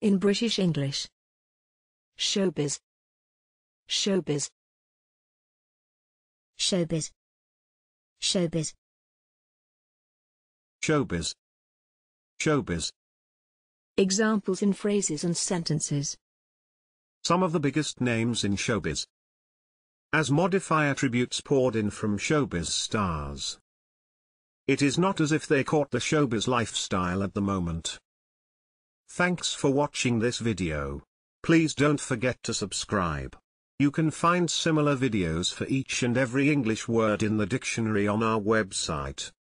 In British English. Showbiz. Showbiz. Showbiz. Showbiz. Showbiz. Showbiz. Examples in phrases and sentences. Some of the biggest names in showbiz. As modify attributes poured in from showbiz stars. It is not as if they caught the showbiz lifestyle at the moment. Thanks for watching this video. Please don't forget to subscribe. You can find similar videos for each and every English word in the dictionary on our website.